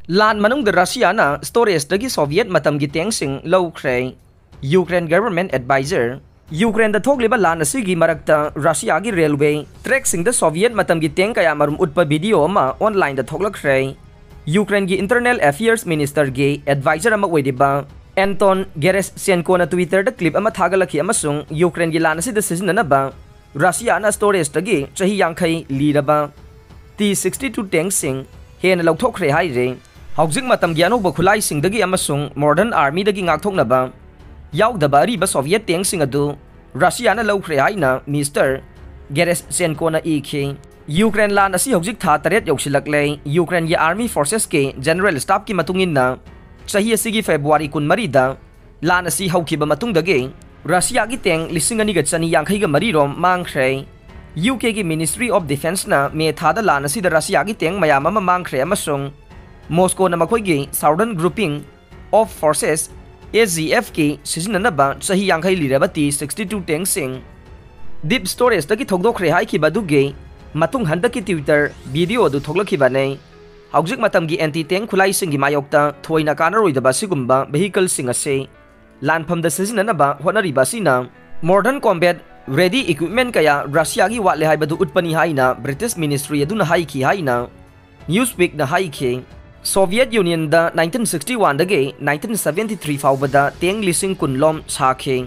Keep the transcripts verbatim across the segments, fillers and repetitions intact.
Lan Manungda Russiana storage dagi Soviet Matamgi tengsing Loukhre. Ukraine government advisor. Ukraine da thogliba lan asigi marakta Russia gi railway track sing the Soviet Matamgi teng kaya marum utpa video ama online da thoglakre. Ukraine gi internal affairs minister gi advisor ama wediba Anton Geresenko na Twitter da clip ama thagalaki amasung Ukraine gi lan asi da season ba Russia na storage dagi chahi yangkhai liraba T sixty-two tank sing hen lauthokre hai re Haujik matam gi anoba khulai sing dagi amasung modern army dagi ngakthoknaba yaudaba ariba Soviet tank sing adu Russia na Loukhre haina Mister Geresenko na ikhi Ukraine lan asi haujik tha taret yausilakle Ukraine gi army forces ke general staff ki matungin na chahi asigi February kunmari da lan asi haukiba matung dagi Russia gi teng lisingani ga chani yangkhai ga mari rom mangkhre U K gi Ministry of Defense na me thada lan asi da Russia gi teng mayam ama mangkhre amasung Moscow na makhoi gi Southern Grouping of Forces S Z F ki sizinanaba chahi yangkhai liraba T sixty-two tank sing deep storage dagi thogdokre hai ki baduge matung handaki Twitter video du thoglaki bane haujik matam gi anti tank khulai sing gi mayokta thoina kanaroi da basigumba vehicle sing ase lanpham da sizinanaba honari basina modern combat ready equipment kaya Russia gi watle hai badu utpani haina British Ministry aduna hai ki haina Newsweek na hai ki Soviet Union da nineteen sixty-one dagi nineteen seventy-three faubada teng lising kunlom sakhe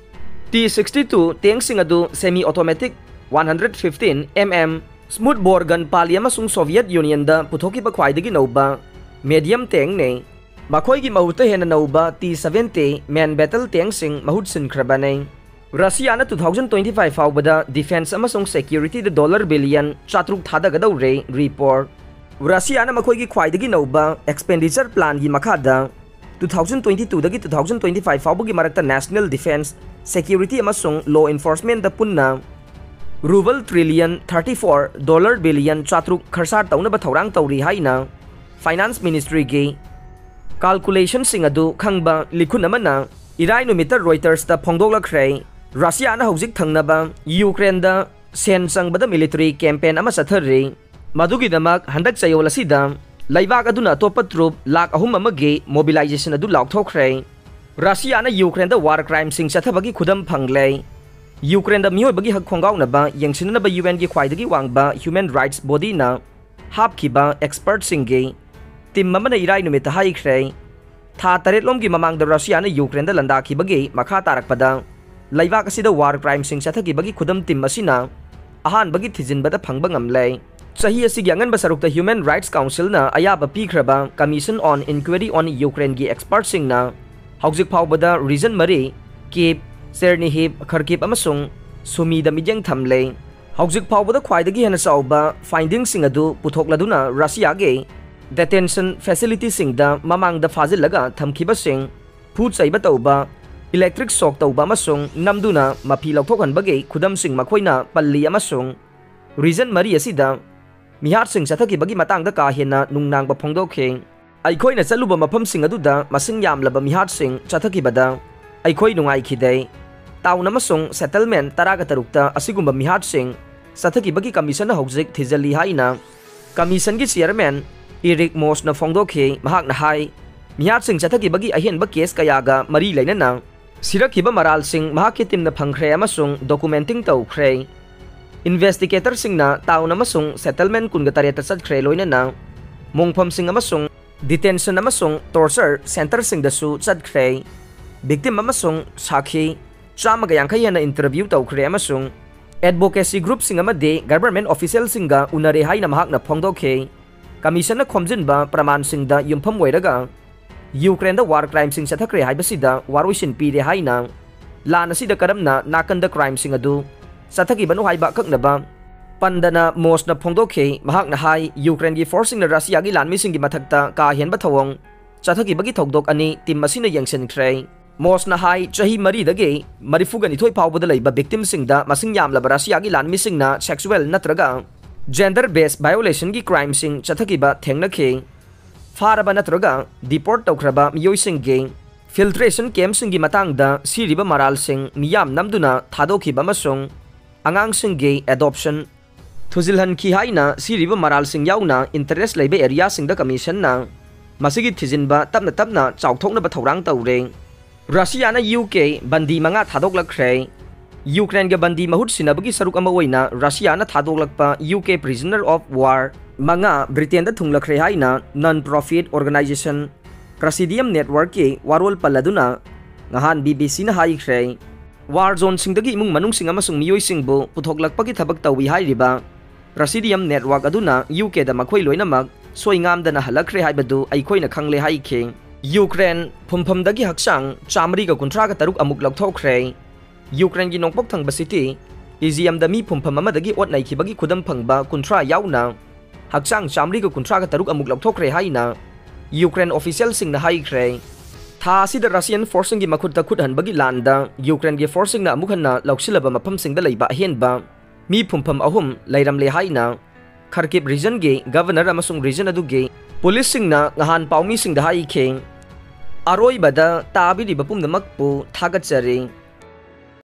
T sixty-two teng sing adu semi automatic one fifteen millimeter smoothbore gun pali amasung Soviet Union da puthoki ba khwaidagi noba medium teng ne makhoi gi mahuta hena noba T seventy man battle teng sing mahut sin khrabane Russia na twenty twenty-five faubada defense amasung security da dollar billion chatruk thada gadau re report Russia na makhoi gi khwaidagi noba expenditure plan gi makhada twenty twenty-two dagi twenty twenty-five faubu gi marakta national defense security amasung law enforcement da punna ruble trillion thirty-four dollar billion chatruk kharsar tauna ba thorang tauri haina finance ministry gi calculation sing adu khangba likhun amana irai numita Reuters da phongdoklakre Russia na hojik thangnaba Ukraine da sen sangbada military campaign ama sathari Madugi damak handak chayol asida laibak aduna topa troop lak ahum amagi mobilization adu laukthokre Russia na Ukraine da war crime sing chathabagi khudam phangle Ukraine da miyoi bagi hak khongaw na ba yengsin na ba U N gi khwaidagi wangba human rights body na hapkiba expert singi tim mamana irai numita haikhre tha taret lom gi mamang da Russia na Ukraine da landa ki bagi makha tarakpada laibak asida war crime sing chathagi bagi khudam tim asina ahan bagi thijin bada phangba ngamle Chahi asigi angan basarukta Human Rights Council na ayaba pikraba Commission on Inquiry on Ukraine gi expert sing na haujik phaubada reason mari Kiev, Chernihiv, Kharkiv amasung Sumi da mijang thamle haujik phaubada khwaidagi hena sauba findings sing adu puthokladuna Russia ge detention facility sing da mamang da fazilaga thamkiba sing food saiba tauba electric shock tauba amasung namduna mapi laukthokhan bage khudam sing makhoina palli amasung reason mari asida Mihar sing chathaki bagi matang da ka hena nungnang ba phongdokhe aikhoi na chaluba mafam sing adu da masing yam laba mihar sing chathaki bada aikhoi nungai khidei taun amasung settlement taraga tarukta asigumba mihar sing chathaki bagi commission na hojik thijali haina commission gi chairman Eric Moss na phongdokhe mahak na hai mihar sing chathaki bagi ahen ba case kayaga mari laina na sirakhiba maral sing mahak ki tim na phangkhre amasung documenting tawkhre Investigator sing na tao namasung settlement kun gatareta sad khre loina na mongpham sing amasung detention amasung torture center sing dasu sad khre victim amasung sakhi chama ga yangkhai na interview taw khre amasung advocacy group sing amade government official singa unare hai na mahak na phongdokhe commission na khomjin ba praman sing da yumpham wairaga Ukraine da war crime sing sathakre hai basida waroisin pire hai na lan asida karamna nakanda crime sing adu Sathaki banu hai ba kaknaba pandana Moss na phongdokhe mahak na hai Ukraine gi forcing na Russia gi lanmi sing gi mathakta ka hian ba thawong chathaki bagi thokdok ani tim masina yengsen khre Moss na hai chahi mari dage marifugani thoi phawbada leiba victim sing da masing yam la Russia gi lanmi sing na sexual natraga gender based violation gi crime sing chathaki ba thengna khe faraba natraga deport tawkhraba miyoi sing ge filtration camp sing gi matang da siriba maral sing miyam namduna thadokhi ba masung angang sing ge adoption thuzilhan ki haina siriba maral sing yauna interest leibe area sing da commission na masigi thijinba tapna tapna chawthokna ba thorang tawre Russia na U K bandi manga thadoklakre Ukraine ga bandi mahut sinabagi saruk ama oina Russia na thadoklakpa U K prisoner of war manga Britain da thunglakre haina non-profit organization Presidium Network ke warol paladuna ngahan B B C na haikre war zone singdagi imung manung sing amasung miyoi singbo puthoklakpagi thabak tawi hairiba Presidium Network aduna U K da makhoi loinamag soingam dana halakre haibadu aikoina khangle haike Ukraine phumpham-dagi haksang chamri ga kunthra ga taruk amuk lokthokre Ukraine gi nongpok thangba city Iziam da mi phumpham amadagi otnai khibagi khudam phangba kunthra yauna haksang chamri ga kunthra ga taruk amuk lokthokre haina Ukraine official sing na haikre tha sida Russian forcing gi makhut ta khudhan bagi landa Ukraine gi forcing na amuk hanna loksilaba mafam sing da leiba henba mi phumpham ahum leiram le haina Kharkiv region ge governor amasung region adu ge police sing na ngahan paumi sing da haikhe aroi bada tabi di bapum namak pu thagat chari